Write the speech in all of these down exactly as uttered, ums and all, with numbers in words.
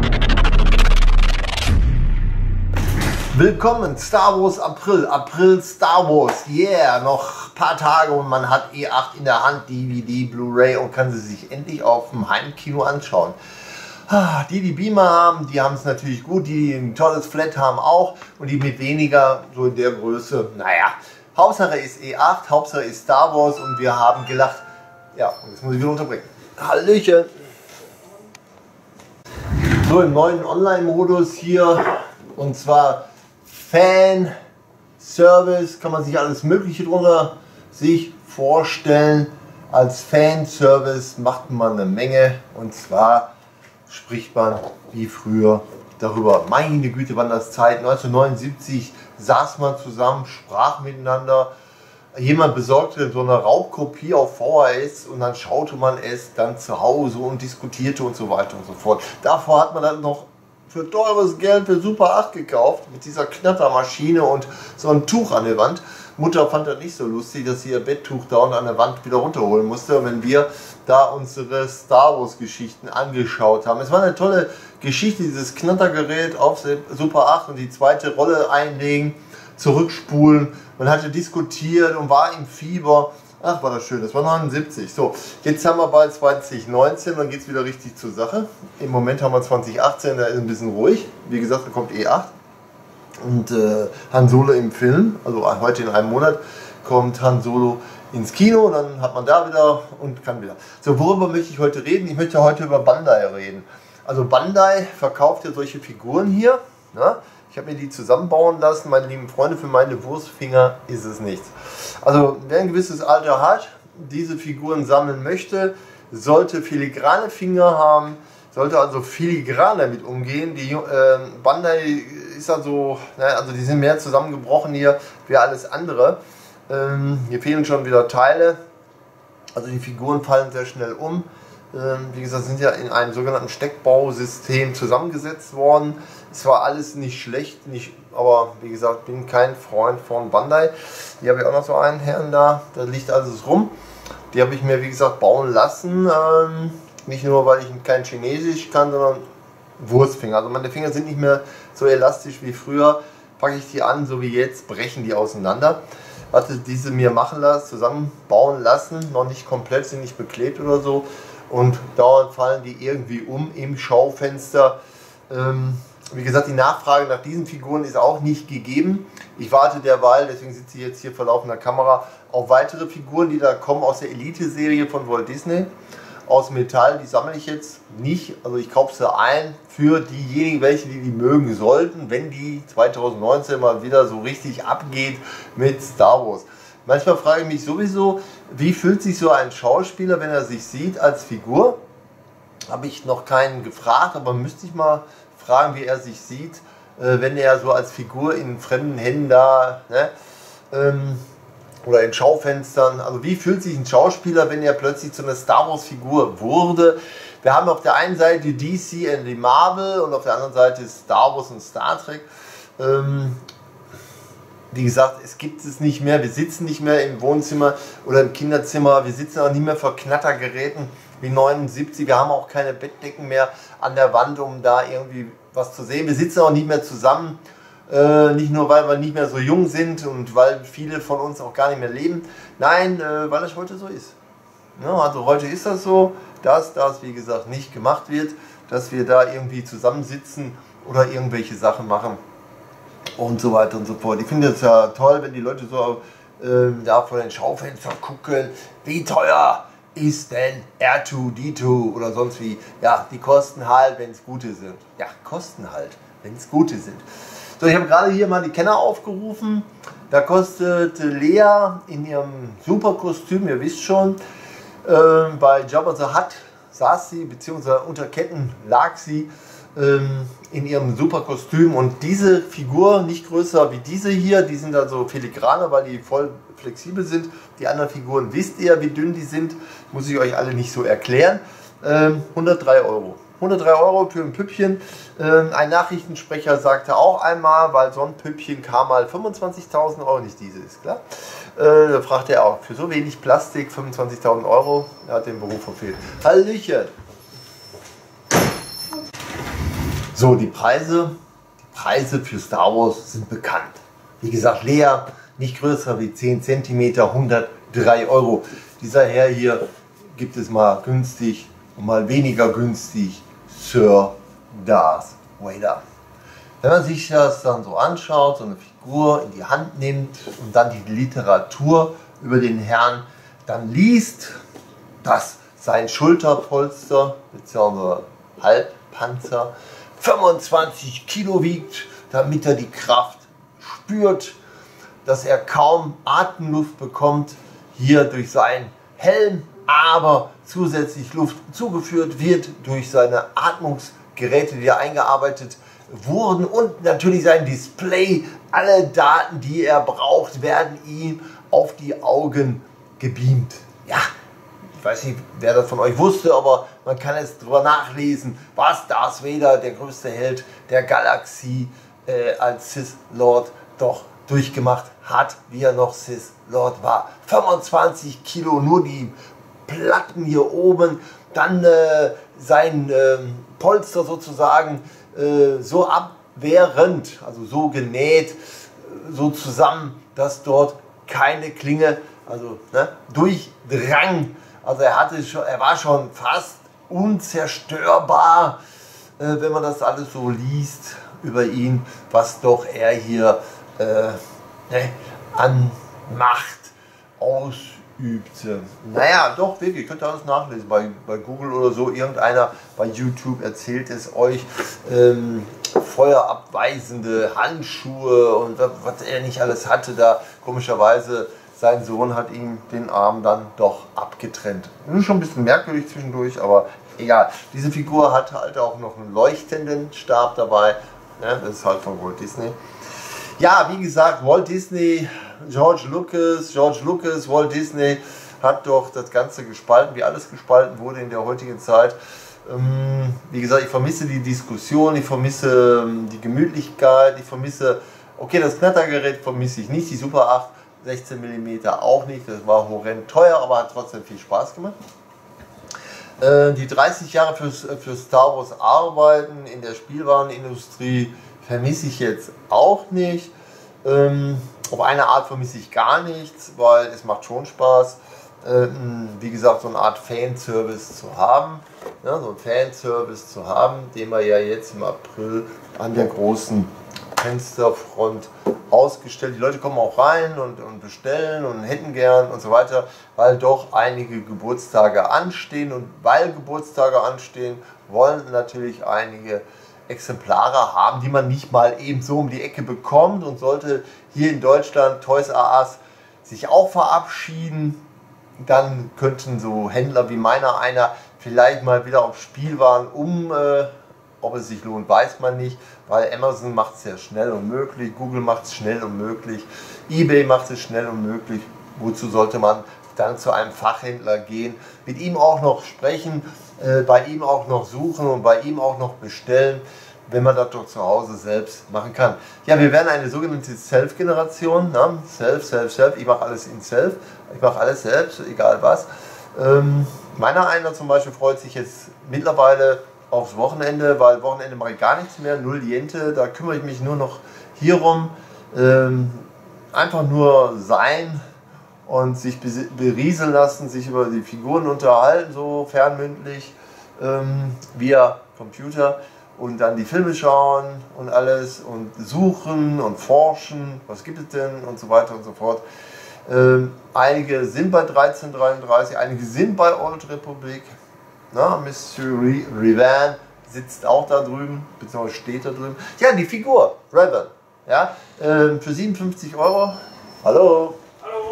Willkommen, Star Wars April, April Star Wars, yeah, noch ein paar Tage und man hat E acht in der Hand, D V D, Blu-ray und kann sie sich endlich auf dem Heimkino anschauen. Die, die Beamer haben, die haben es natürlich gut, die, die ein tolles Flat haben auch und die mit weniger, so in der Größe, naja, Hauptsache ist E acht, Hauptsache ist Star Wars und wir haben gelacht. Ja, und jetzt muss ich wieder unterbringen. Hallöchen! So, im neuen Online-Modus hier, und zwar Fan-Service, kann man sich alles Mögliche drunter sich vorstellen. Als Fanservice macht man eine Menge, und zwar spricht man wie früher darüber. Meine Güte, wann das Zeit. neunzehnhundertneunundsiebzig saß man zusammen, sprach miteinander. Jemand besorgte so eine Raubkopie auf V H S und dann schaute man es dann zu Hause und diskutierte und so weiter und so fort. Davor hat man dann noch für teures Geld für Super acht gekauft, mit dieser Knattermaschine und so ein Tuch an der Wand. Mutter fand das nicht so lustig, dass sie ihr Betttuch da und an der Wand wieder runterholen musste. Und wenn wir da unsere Star Wars Geschichten angeschaut haben. Es war eine tolle Geschichte, dieses Knattergerät auf Super acht und die zweite Rolle einlegen, zurückspulen. Man hatte diskutiert und war im Fieber. Ach, war das schön, das war neunundsiebzig. So, jetzt haben wir bald zwanzig neunzehn, dann geht es wieder richtig zur Sache. Im Moment haben wir zwanzig achtzehn, da ist ein bisschen ruhig. Wie gesagt, da kommt E acht. Und äh, Han Solo im Film, also heute in einem Monat, kommt Han Solo ins Kino, dann hat man da wieder und kann wieder. So, worüber möchte ich heute reden? Ich möchte heute über Bandai reden. Also Bandai verkauft ja solche Figuren hier. Ne? Ich habe mir die zusammenbauen lassen, meine lieben Freunde, für meine Wurstfinger ist es nichts. Also wer ein gewisses Alter hat, diese Figuren sammeln möchte, sollte filigrane Finger haben, sollte also filigran damit umgehen. Die äh, Bandai ist also, naja, also die sind mehr zusammengebrochen hier wie alles andere. Ähm, hier fehlen schon wieder Teile, also die Figuren fallen sehr schnell um. Ähm, wie gesagt, sind ja in einem sogenannten Steckbausystem zusammengesetzt worden. Es war alles nicht schlecht, nicht, aber wie gesagt, bin kein Freund von Bandai. Hier habe ich auch noch so einen Herrn da, da liegt alles rum. Die habe ich mir, wie gesagt, bauen lassen. Ähm, nicht nur, weil ich kein Chinesisch kann, sondern Wurstfinger. Also meine Finger sind nicht mehr so elastisch wie früher. Packe ich die an, so wie jetzt, brechen die auseinander. Hatte diese mir machen lassen, zusammenbauen lassen, noch nicht komplett, sind nicht beklebt oder so. Und dauernd fallen die irgendwie um im Schaufenster. Ähm, wie gesagt, die Nachfrage nach diesen Figuren ist auch nicht gegeben. Ich warte derweil, deswegen sitze ich jetzt hier vor laufender Kamera, auf weitere Figuren, die da kommen aus der Elite-Serie von Walt Disney. Aus Metall, die sammle ich jetzt nicht. Also ich kaufe sie ein für diejenigen, welche die, die mögen sollten, wenn die zwanzig neunzehn mal wieder so richtig abgeht mit Star Wars. Manchmal frage ich mich sowieso, wie fühlt sich so ein Schauspieler, wenn er sich sieht als Figur? Habe ich noch keinen gefragt, aber müsste ich mal fragen, wie er sich sieht, äh, wenn er so als Figur in fremden Händen da, ne, ähm, oder in Schaufenstern. Also wie fühlt sich ein Schauspieler, wenn er plötzlich zu einer Star Wars Figur wurde? Wir haben auf der einen Seite D C und die Marvel und auf der anderen Seite Star Wars und Star Trek. Ähm, Wie gesagt, es gibt es nicht mehr. Wir sitzen nicht mehr im Wohnzimmer oder im Kinderzimmer. Wir sitzen auch nicht mehr vor Knattergeräten wie neunundsiebzig. Wir haben auch keine Bettdecken mehr an der Wand, um da irgendwie was zu sehen. Wir sitzen auch nicht mehr zusammen. Äh, nicht nur, weil wir nicht mehr so jung sind und weil viele von uns auch gar nicht mehr leben. Nein, äh, weil das heute so ist. Ja, also heute ist das so, dass das, wie gesagt, nicht gemacht wird, dass wir da irgendwie zusammensitzen oder irgendwelche Sachen machen. Und so weiter und so fort. Ich finde es ja toll, wenn die Leute so äh, da vor den Schaufenstern gucken, wie teuer ist denn R zwei D zwei oder sonst wie. Ja, die kosten halt, wenn es gute sind. Ja, kosten halt, wenn es gute sind. So, ich habe gerade hier mal die Kenner aufgerufen. Da kostet Lea in ihrem Superkostüm, ihr wisst schon, äh, bei Jabba the Hutt saß sie, beziehungsweise unter Ketten lag sie, in ihrem super Kostüm, und diese Figur nicht größer wie diese hier, die sind also filigraner, weil die voll flexibel sind. Die anderen Figuren wisst ihr, wie dünn die sind, muss ich euch alle nicht so erklären. ähm, hundertdrei Euro. hundertdrei Euro für ein Püppchen. Ähm, ein Nachrichtensprecher sagte auch einmal, weil so ein Püppchen kam mal fünfundzwanzigtausend Euro, nicht diese, ist klar. Äh, da fragte er auch, für so wenig Plastik fünfundzwanzigtausend Euro, er hat den Beruf verfehlt. Hallöchen! So, die Preise, die Preise für Star Wars sind bekannt. Wie gesagt, leer, nicht größer wie zehn Zentimeter, hundertdrei Euro. Dieser Herr hier gibt es mal günstig und mal weniger günstig, Sir Darth Vader. Wenn man sich das dann so anschaut, so eine Figur in die Hand nimmt und dann die Literatur über den Herrn dann liest, dass sein Schulterpolster bzw. Halbpanzer fünfundzwanzig Kilo wiegt, damit er die Kraft spürt, dass er kaum Atemluft bekommt, hier durch seinen Helm, aber zusätzlich Luft zugeführt wird durch seine Atmungsgeräte, die er eingearbeitet wurden, und natürlich sein Display. Alle Daten, die er braucht, werden ihm auf die Augen gebeamt. Ja, ich weiß nicht, wer das von euch wusste, aber man kann es drüber nachlesen, was Darth Vader, der größte Held der Galaxie, äh, als Sith Lord doch durchgemacht hat, wie er noch Sith Lord war. fünfundzwanzig Kilo, nur die Platten hier oben, dann äh, sein äh, Polster sozusagen äh, so abwehrend, also so genäht, so zusammen, dass dort keine Klinge, also ne, durchdrang. Also er hatte schon, er war schon fast unzerstörbar, äh, wenn man das alles so liest über ihn, was doch er hier äh, ne, an Macht ausübte. Naja, doch wirklich, könnt ihr alles nachlesen bei, bei Google oder so. Irgendeiner bei YouTube erzählt es euch. Ähm, feuerabweisende Handschuhe und was, was er nicht alles hatte da. Komischerweise, sein Sohn hat ihm den Arm dann doch abgetrennt. Das ist schon ein bisschen merkwürdig zwischendurch, aber egal. Diese Figur hatte halt auch noch einen leuchtenden Stab dabei. Ne? Das ist halt von Walt Disney. Ja, wie gesagt, Walt Disney, George Lucas, George Lucas, Walt Disney hat doch das Ganze gespalten, wie alles gespalten wurde in der heutigen Zeit. Ähm, wie gesagt, ich vermisse die Diskussion, ich vermisse ähm, die Gemütlichkeit, ich vermisse, okay, das Knattergerät vermisse ich nicht, die Super acht, sechzehn Millimeter auch nicht, das war horrend teuer, aber hat trotzdem viel Spaß gemacht. Äh, die dreißig Jahre für, für Star Wars arbeiten in der Spielwarenindustrie vermisse ich jetzt auch nicht. Ähm, auf eine Art vermisse ich gar nichts, weil es macht schon Spaß, ähm, wie gesagt, so eine Art Fanservice zu haben. Ja, so einen Fanservice zu haben, den wir ja jetzt im April an der großen Fensterfront ausgestellt. Die Leute kommen auch rein und, und bestellen und hätten gern und so weiter, weil doch einige Geburtstage anstehen, und weil Geburtstage anstehen, wollen natürlich einige Exemplare haben, die man nicht mal eben so um die Ecke bekommt. Und sollte hier in Deutschland Toys R Us sich auch verabschieden, dann könnten so Händler wie meiner einer vielleicht mal wieder auf Spielwaren um, äh, ob es sich lohnt, weiß man nicht, weil Amazon macht es sehr schnell und möglich, Google macht es schnell und möglich, eBay macht es schnell und möglich. Wozu sollte man dann zu einem Fachhändler gehen, mit ihm auch noch sprechen, äh, bei ihm auch noch suchen und bei ihm auch noch bestellen, wenn man das doch zu Hause selbst machen kann. Ja, wir werden eine sogenannte Self-Generation, ne? Self, Self, Self, ich mache alles in Self, ich mache alles selbst, egal was. Ähm, meiner einer zum Beispiel freut sich jetzt mittlerweile aufs Wochenende, weil Wochenende mache ich gar nichts mehr, null Jente, da kümmere ich mich nur noch hierum, ähm, einfach nur sein und sich berieseln lassen, sich über die Figuren unterhalten, so fernmündlich, ähm, via Computer, und dann die Filme schauen und alles und suchen und forschen, was gibt es denn und so weiter und so fort. Ähm, einige sind bei dreizehnhundertdreiunddreißig, einige sind bei Old Republic. Na, Mystery Revan sitzt auch da drüben, beziehungsweise steht da drüben. Ja, die Figur, Revan, ja, ähm, für siebenundfünfzig Euro. Hallo. Hallo.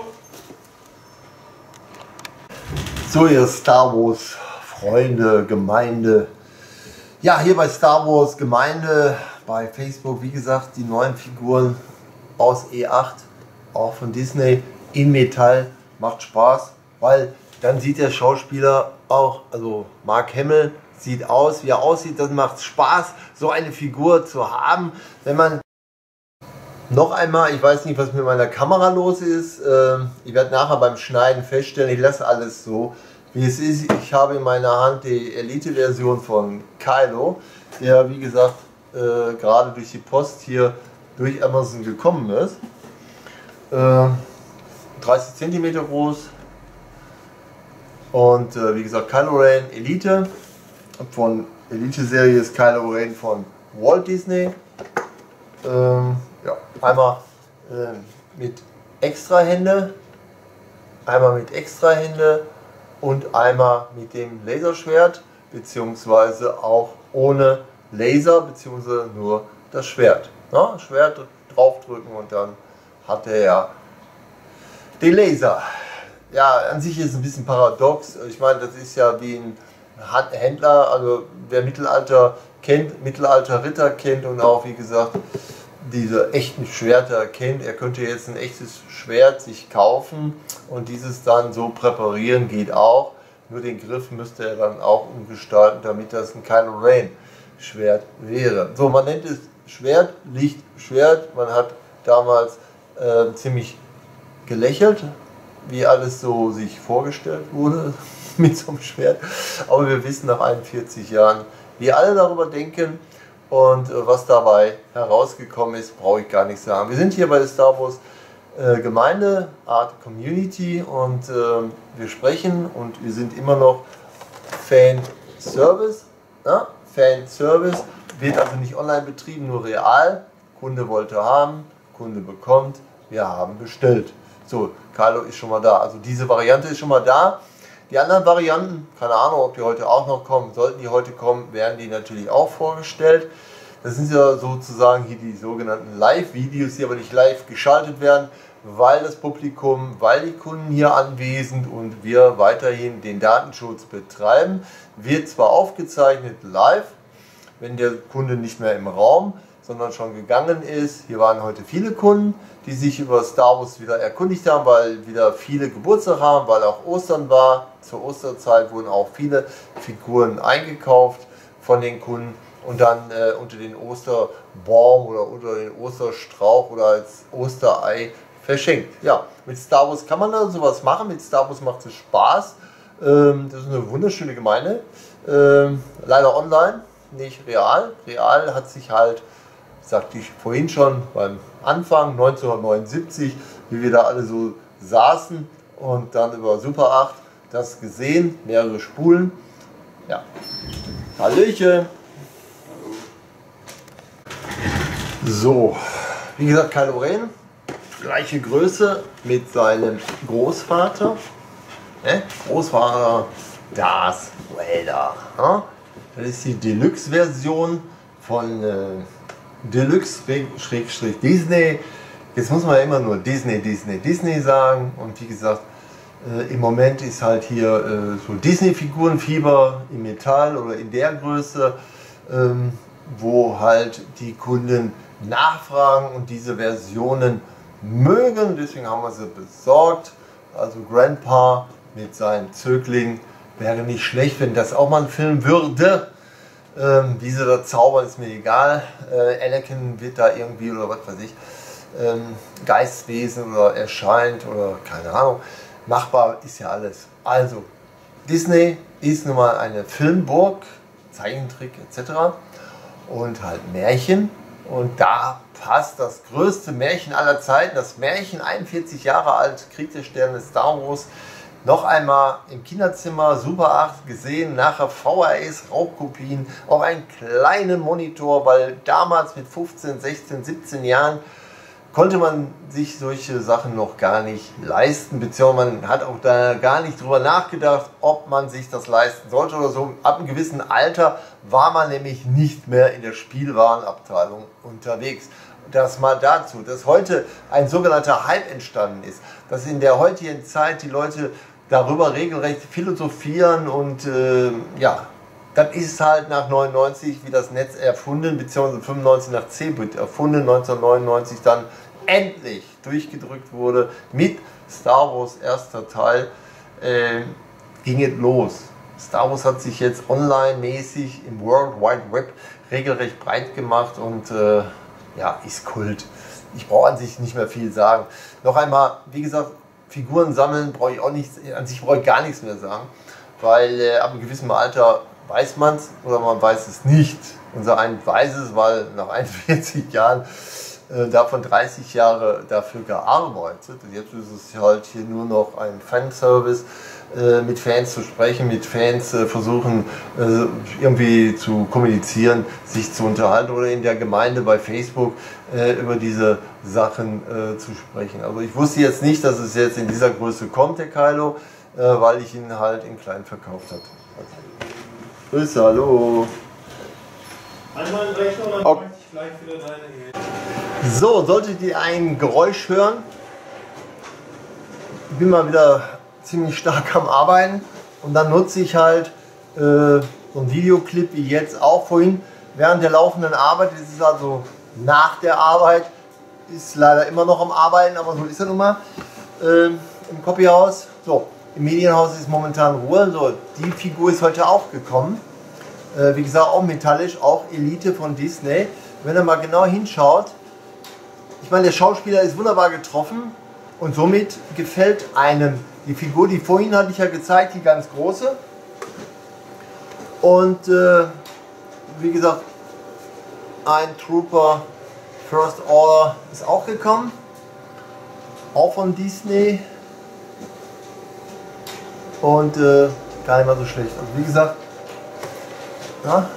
So, ihr Star Wars Freunde, Gemeinde. Ja, hier bei Star Wars Gemeinde, bei Facebook, wie gesagt, die neuen Figuren aus E acht, auch von Disney, in Metall, macht Spaß, weil dann sieht der Schauspieler auch, also Mark Hamill, sieht aus, wie er aussieht, das macht Spaß, so eine Figur zu haben. Wenn man noch einmal, ich weiß nicht, was mit meiner Kamera los ist, ich werde nachher beim Schneiden feststellen, ich lasse alles so, wie es ist. Ich habe in meiner Hand die Elite-Version von Kylo, der, wie gesagt, äh, gerade durch die Post hier durch Amazon gekommen ist. Äh, dreißig Zentimeter groß und äh, wie gesagt Kylo Ren Elite. Von Elite-Serie ist Kylo Ren von Walt Disney. Ähm, ja, einmal äh, mit extra Hände, einmal mit extra Hände und einmal mit dem Laserschwert, beziehungsweise auch ohne Laser, beziehungsweise nur das Schwert. Ja, Schwert draufdrücken und dann hat er ja den Laser. Ja, an sich ist es ein bisschen paradox. Ich meine, das ist ja wie ein Händler, also wer Mittelalter kennt, Mittelalter-Ritter kennt und auch, wie gesagt, diese echten Schwerter kennt, er könnte jetzt ein echtes Schwert sich kaufen und dieses dann so präparieren, geht auch. Nur den Griff müsste er dann auch umgestalten, damit das ein Kylo Ren Schwert wäre. So, man nennt es Schwert, Licht, Schwert. Man hat damals äh, ziemlich gelächelt, wie alles so sich vorgestellt wurde mit so einem Schwert. Aber wir wissen nach einundvierzig Jahren, wie alle darüber denken und äh, was dabei herausgekommen ist, brauche ich gar nicht sagen. Wir sind hier bei der Star Wars äh, Gemeinde, Art Community und äh, wir sprechen und wir sind immer noch Fan-Service. Ja? Fan-Service wird also nicht online betrieben, nur real. Kunde wollte haben, Kunde bekommt, wir haben bestellt. So, Kylo ist schon mal da. Also diese Variante ist schon mal da. Die anderen Varianten, keine Ahnung, ob die heute auch noch kommen, sollten die heute kommen, werden die natürlich auch vorgestellt. Das sind ja sozusagen hier die sogenannten Live-Videos, die aber nicht live geschaltet werden, weil das Publikum, weil die Kunden hier anwesend und wir weiterhin den Datenschutz betreiben, wird zwar aufgezeichnet live, wenn der Kunde nicht mehr im Raum, sondern schon gegangen ist. Hier waren heute viele Kunden, die sich über Star Wars wieder erkundigt haben, weil wieder viele Geburtstag haben, weil auch Ostern war. Zur Osterzeit wurden auch viele Figuren eingekauft von den Kunden und dann äh, unter den Osterbaum oder unter den Osterstrauch oder als Osterei verschenkt. Ja, mit Star Wars kann man da sowas machen, mit Star Wars macht es Spaß. Ähm, das ist eine wunderschöne Gemeinde. Ähm, leider online, nicht real. Real hat sich halt, sagte ich vorhin schon, beim Anfang neunzehnhundertneunundsiebzig, wie wir da alle so saßen und dann über Super acht das gesehen, mehrere Spulen. Ja, Hallöchen! So, wie gesagt, Kylo Ren, gleiche Größe mit seinem Großvater. Ne? Großvater Darth Vader. Ja? Das ist die Deluxe-Version von äh, Deluxe-Disney. Jetzt muss man ja immer nur Disney, Disney, Disney sagen. Und wie gesagt, äh, im Moment ist halt hier äh, so Disney-Figurenfieber im Metall oder in der Größe, ähm, wo halt die Kunden nachfragen und diese Versionen mögen. Deswegen haben wir sie besorgt. Also Grandpa mit seinem Zögling wäre nicht schlecht, wenn das auch mal ein Film würde. Ähm, wie sie da zaubern, ist mir egal. Äh, Anakin wird da irgendwie oder was weiß ich, ähm, Geistwesen oder erscheint oder keine Ahnung. Machbar ist ja alles. Also, Disney ist nun mal eine Filmburg, Zeichentrick et cetera. Und halt Märchen. Und da passt das größte Märchen aller Zeiten, das Märchen, einundvierzig Jahre alt, Krieg der Sterne, Star Wars, noch einmal im Kinderzimmer, Super acht gesehen, nachher V H S, Raubkopien, auch einen kleinen Monitor, weil damals mit fünfzehn, sechzehn, siebzehn Jahren konnte man sich solche Sachen noch gar nicht leisten, beziehungsweise man hat auch da gar nicht drüber nachgedacht, ob man sich das leisten sollte oder so. Ab einem gewissen Alter war man nämlich nicht mehr in der Spielwarenabteilung unterwegs. Das mal dazu, dass heute ein sogenannter Hype entstanden ist, dass in der heutigen Zeit die Leute darüber regelrecht philosophieren und äh, ja, das ist halt nach neunundneunzig wie das Netz erfunden, beziehungsweise fünfundneunzig nach C-Bit erfunden, neunzehnhundertneunundneunzig dann endlich durchgedrückt wurde mit Star Wars erster Teil, äh, ging es los. Star Wars hat sich jetzt online-mäßig im World Wide Web regelrecht breit gemacht und äh, ja, ist Kult. Ich brauche an sich nicht mehr viel sagen. Noch einmal, wie gesagt, Figuren sammeln brauche ich auch nichts, an sich brauche ich gar nichts mehr sagen, weil äh, ab einem gewissen Alter weiß man es oder man weiß es nicht. Unser ein weiß es, weil nach einundvierzig Jahren äh, davon dreißig Jahre dafür gearbeitet. Und jetzt ist es halt hier nur noch ein Fanservice, äh, mit Fans zu sprechen, mit Fans äh, versuchen äh, irgendwie zu kommunizieren, sich zu unterhalten oder in der Gemeinde bei Facebook äh, über diese Sachen äh, zu sprechen. Also ich wusste jetzt nicht, dass es jetzt in dieser Größe kommt, der Kylo, äh, weil ich ihn halt in klein verkauft habe. Grüße, hallo. Einmal Rechner, dann okay. ich gleich wieder deine E-Mail. So, solltet ihr ein Geräusch hören, ich bin mal wieder ziemlich stark am Arbeiten und dann nutze ich halt äh, so einen Videoclip wie jetzt auch vorhin während der laufenden Arbeit. Das ist also nach der Arbeit, ist leider immer noch am Arbeiten, aber so ist er nun mal äh, im Copyhaus. So, im Medienhaus ist momentan Ruhe. So, die Figur ist heute auch gekommen. Äh, wie gesagt, auch metallisch, auch Elite von Disney. Wenn ihr mal genau hinschaut, ich meine, der Schauspieler ist wunderbar getroffen und somit gefällt einem die Figur, die vorhin hatte ich ja gezeigt, die ganz große. Und äh, wie gesagt, ein Trooper First Order ist auch gekommen, auch von Disney und äh, gar nicht mal so schlecht. Also wie gesagt, ja,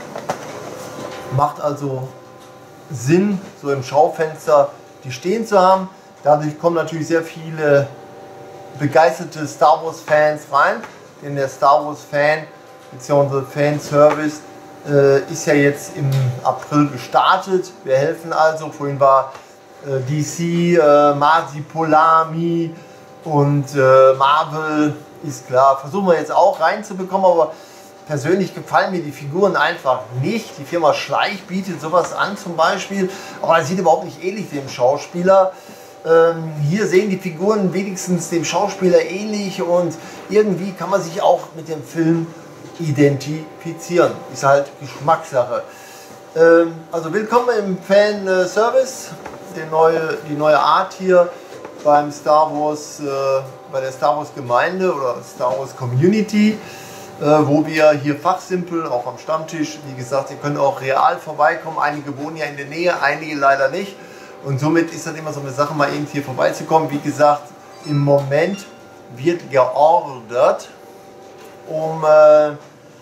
macht also Sinn, so im Schaufenster die stehen zu haben. Dadurch kommen natürlich sehr viele begeisterte Star Wars Fans rein, denn der Star Wars Fan bzw. Fanservice äh, ist ja jetzt im April gestartet. Wir helfen also, vorhin war äh, D C, äh, Marzi Polami und äh, Marvel, ist klar, versuchen wir jetzt auch reinzubekommen, aber persönlich gefallen mir die Figuren einfach nicht. Die Firma Schleich bietet sowas an zum Beispiel, aber das sieht überhaupt nicht ähnlich dem Schauspieler. Ähm, hier sehen die Figuren wenigstens dem Schauspieler ähnlich und irgendwie kann man sich auch mit dem Film identifizieren. Ist halt Geschmackssache. Ähm, also willkommen im Fan-Service, die neue, die neue Art hier beim Star Wars, äh, bei der Star Wars Gemeinde oder Star Wars Community. Wo wir hier fachsimpeln, auch am Stammtisch. Wie gesagt, ihr könnt auch real vorbeikommen. Einige wohnen ja in der Nähe, einige leider nicht. Und somit ist das immer so eine Sache, mal eben hier vorbeizukommen. Wie gesagt, im Moment wird geordert, um äh,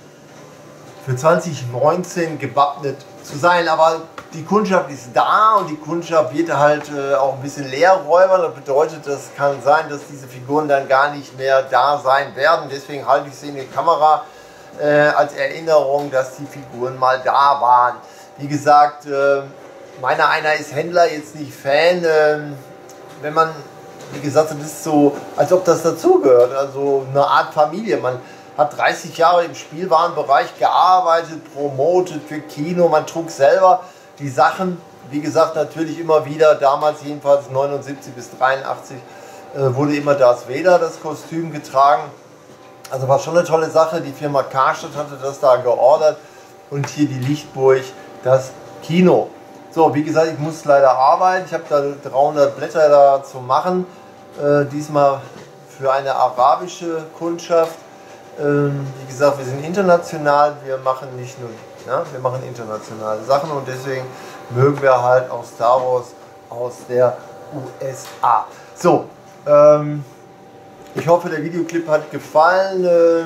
für zwanzig neunzehn gewappnet zu sein. Aber die Kundschaft ist da und die Kundschaft wird halt äh, auch ein bisschen leer räubern. Das bedeutet, das kann sein, dass diese Figuren dann gar nicht mehr da sein werden. Deswegen halte ich sie in die Kamera äh, als Erinnerung, dass die Figuren mal da waren. Wie gesagt, äh, meiner einer ist Händler, jetzt nicht Fan. Äh, wenn man, wie gesagt, das ist so, als ob das dazugehört. Also eine Art Familie. Man hat dreißig Jahre im Spielwarenbereich gearbeitet, promotet für Kino. Man trug selber die Sachen, wie gesagt, natürlich immer wieder, damals jedenfalls neunundsiebzig bis dreiundachtzig, äh, wurde immer Darth Vader das Kostüm getragen. Also war schon eine tolle Sache. Die Firma Karstadt hatte das da geordert und hier die Lichtburg, das Kino. So, wie gesagt, ich muss leider arbeiten. Ich habe da dreihundert Blätter da zu machen. Äh, diesmal für eine arabische Kundschaft. Ähm, wie gesagt, wir sind international. Wir machen nicht nur, ja, wir machen internationale Sachen und deswegen mögen wir halt auch Star Wars aus der U S A. So, ähm, ich hoffe, der Videoclip hat gefallen. Äh,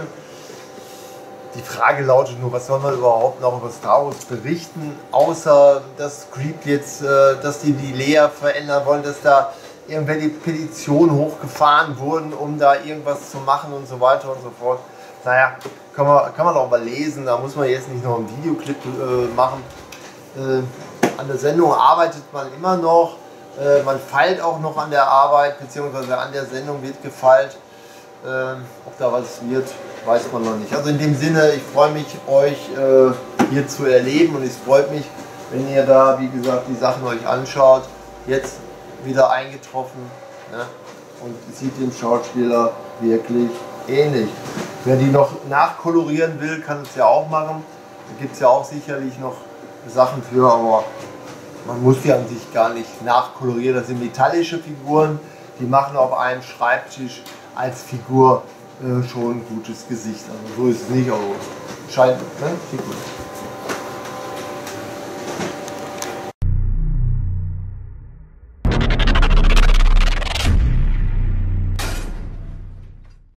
Die Frage lautet nur, was soll man überhaupt noch über Star Wars berichten, außer dass Creep jetzt, äh, dass die die Lea verändern wollen, dass da irgendwelche Petitionen hochgefahren wurden, um da irgendwas zu machen und so weiter und so fort. Naja, kann man, kann man auch mal lesen, da muss man jetzt nicht nur einen Videoclip äh, machen. Äh, an der Sendung arbeitet man immer noch, äh, man feilt auch noch an der Arbeit, beziehungsweise an der Sendung wird gefeilt. Äh, ob da was wird, weiß man noch nicht. Also in dem Sinne, ich freue mich, euch äh, hier zu erleben und es freut mich, wenn ihr da, wie gesagt, die Sachen euch anschaut. Jetzt wieder eingetroffen, ne? Und sieht dem Schauspieler wirklich ähnlich. Wer die noch nachkolorieren will, kann es ja auch machen. Da gibt es ja auch sicherlich noch Sachen für, aber man muss die an sich gar nicht nachkolorieren. Das sind metallische Figuren, die machen auf einem Schreibtisch als Figur äh, schon ein gutes Gesicht. Also so ist es nicht, aber scheint, ne? Sieht gut.